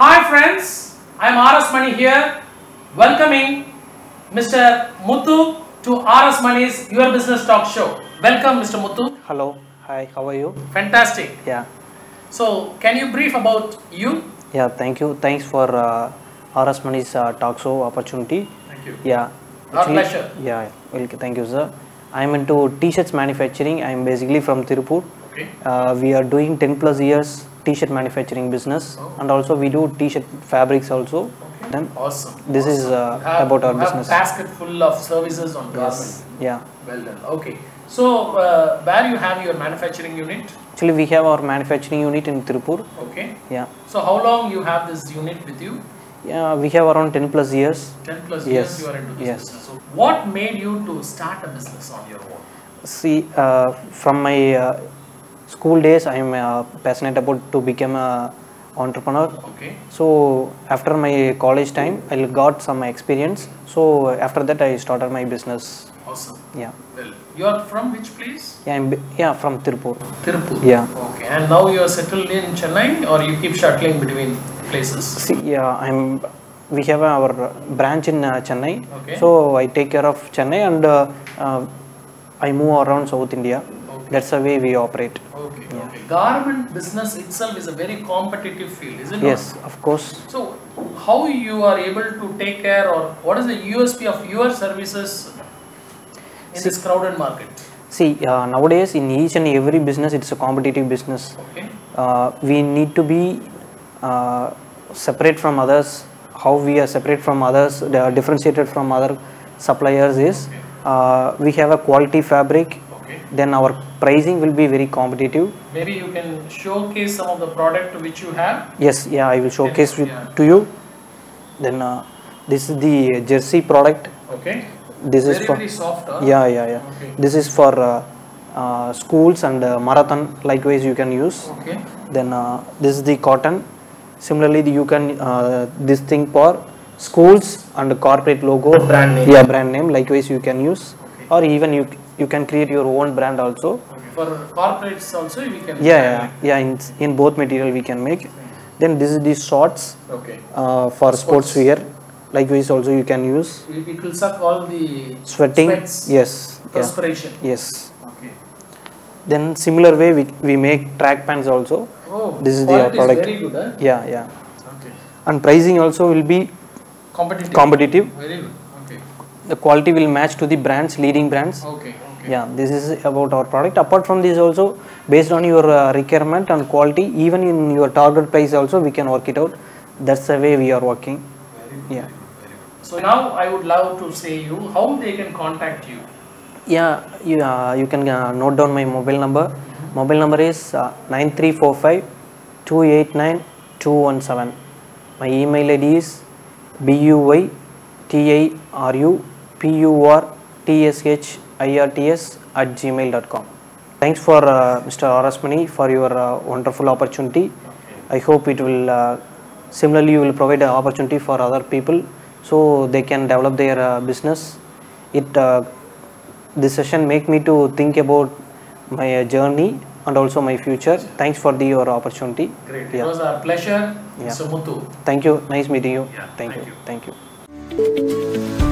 Hi friends, I am RS Mani here, welcoming Mr. Muthu to RS Mani's Your Business Talk Show. Welcome Mr. Muthu. Hello, hi, how are you? Fantastic. Yeah. So, can you brief about you? Yeah, thank you. Thanks for RS Mani's talk show opportunity. Thank you. Yeah. Our pleasure. Yeah, well, thank you, sir. I am into t-shirts manufacturing. I am basically from Tirupur. Okay. We are doing 10 plus years t-shirt manufacturing business, and also we do t-shirt fabrics also. Okay. Then Awesome. this is about our business. Basket full of services on garment. Yeah. Well done. Okay. So, where you have your manufacturing unit? Actually, we have our manufacturing unit in Tirupur. Okay. Yeah. So, how long you have this unit with you? Yeah, we have around 10 plus years. 10 plus years you are into this business. So, what made you to start a business on your own? See, from my school days, I am passionate about to become a entrepreneur. Okay. So after my college time, I got some experience. So after that, I started my business. Awesome. Yeah. Well, you are from which place? Yeah, from Tirupur. Tirupur. Yeah. Okay. And now you are settled in Chennai, or you keep shuttling between places? See, yeah, we have our branch in Chennai. Okay. So I take care of Chennai, and I move around South India. Okay. That's the way we operate. Okay. Yeah. Okay. Garment business itself is a very competitive field, is it Yes, not? of course. So, how you are able to take care, or what is the USP of your services in this crowded market? See, nowadays in each and every business, it's a competitive business. Okay. We need to be separate from others. How we are separate from others, they are differentiated from other suppliers is we have a quality fabric. Okay. Then our pricing will be very competitive. Maybe you can showcase some of the product which you have. Yes, yeah, I will showcase Yeah. to you. Then this is the jersey product. Okay. This is for very soft. Huh? yeah. Okay. This is for schools and marathon. Likewise, you can use. Okay. Then this is the cotton. Similarly, you can this thing for schools and corporate logo. Brand name. Yeah, brand name. Likewise, you can use, Okay. or even you can create your own brand also. Okay. For corporates also we can. Yeah. In both material we can make. Then this is the shorts Okay. for sports wear. Likewise, also you can use. It will suck all the Sweating. sweats, Yes. Yeah. perspiration. Yes. Okay. Then similar way we make track pants also. Oh, This is the quality product. Is very good. Huh? Yeah. Okay. And pricing also will be competitive. Very good. Okay. The quality will match to the brands, leading brands. Okay. Yeah, this is about our product. Apart from this also, based on your requirement and quality, even in your target price also we can work it out. That's the way we are working. Very good. Yeah. Very good. So now I would love to say you how they can contact you. Yeah, you can note down my mobile number. Mobile number is 9345 289 217. My email ID is buytirupurtees@gmail.com. Thanks for Mr. RS Mani for your wonderful opportunity. I hope it will similarly you will provide an opportunity for other people so they can develop their business. This session make me to think about my journey and also my future. Thanks for your opportunity. Great. Yeah. It was our pleasure, Yeah. Mr. Muthu. Thank you. Nice meeting you. Yeah, Thank thank you. you. Thank you.